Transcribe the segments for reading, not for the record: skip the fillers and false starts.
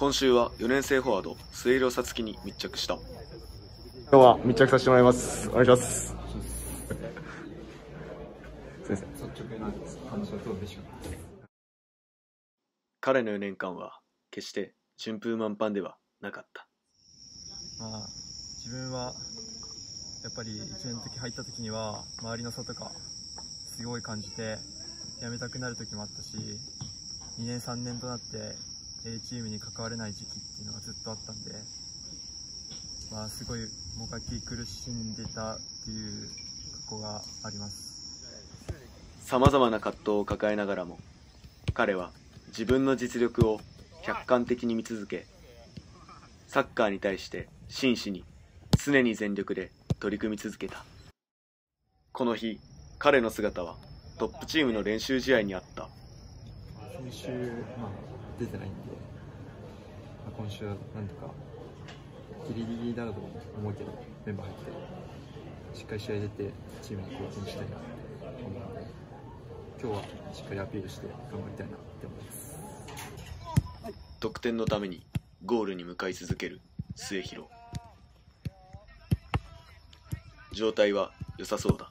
今週は4年生フォワード末広さつきに密着した。 今日は密着させてもらいます。お願いします。 彼の4年間は決して順風満帆ではなかった。 自分はやっぱり1年の時入った時には周りの差とかすごい感じて辞めたくなる時もあったし、2年3年となって A チームに関われない時期っていうのがずっとあったんで、すごいもがき苦しんでたっていう過去があります。 さまざまな葛藤を抱えながらも彼は自分の実力を客観的に見続け、サッカーに対して真摯に常に全力で取り組み続けた。この日彼の姿はトップチームの練習試合にあった。 先週、出てないんで、今週はなんとかギリギリだと思うけどメンバー入ってしっかり試合出てチームに貢献したいなって思うので、今日はしっかりアピールして頑張りたいなって思います。 得点のためにゴールに向かい続ける末広。状態は良さそうだ。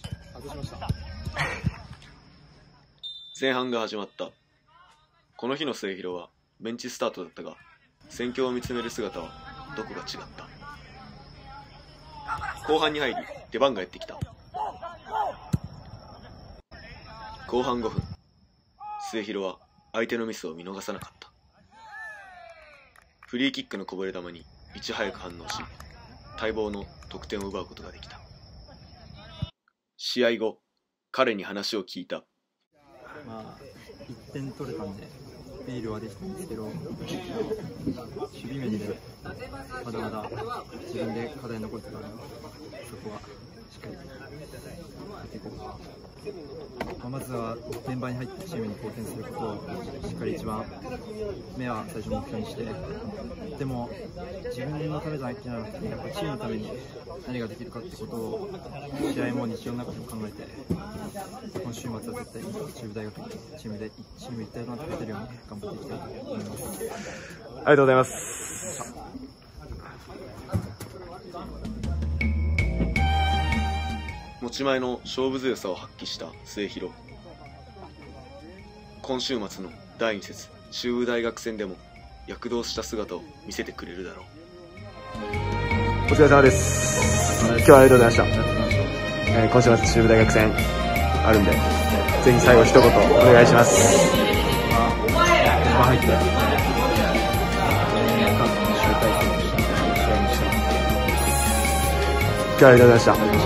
前半が始まった。この日の末広はベンチスタートだったが、戦況を見つめる姿はどこが違った。後半に入り出番がやってきた。後半5分、末広は相手のミスを見逃さなかった。フリーキックのこぼれ球にいち早く反応し、待望の得点を奪うことができた。試合後、彼に話を聞いた。 1点取れたんでアピールはできたんですけど、守備面でまだまだ自分で課題残ってたので、そこはしっかりやっていこう。まずはメンバーに入ってチームに貢献することをしっかり一番目は最初目標にして、でも自分のためじゃなくてやっぱチームのために何ができるかってことを試合も日常の中でも考えて、今週末は絶対に中部大学にチーム一体となって勝てるように頑張っていきたいと思います。 ありがとうございます。 持ち前の勝負強さを発揮した末広。今週末の第2節中部大学戦でも躍動した姿を見せてくれるだろう。 お疲れ様です。今日はありがとうございました。今週末中部大学戦あるんで、ぜひ最後一言お願いします。 入って今日はありがとうございました。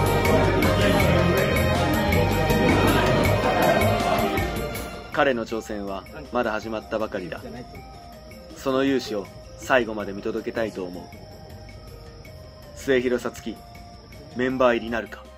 彼の挑戦はまだ始まったばかりだ。その勇姿を最後まで見届けたいと思う。末広さつき、メンバー入りなるか。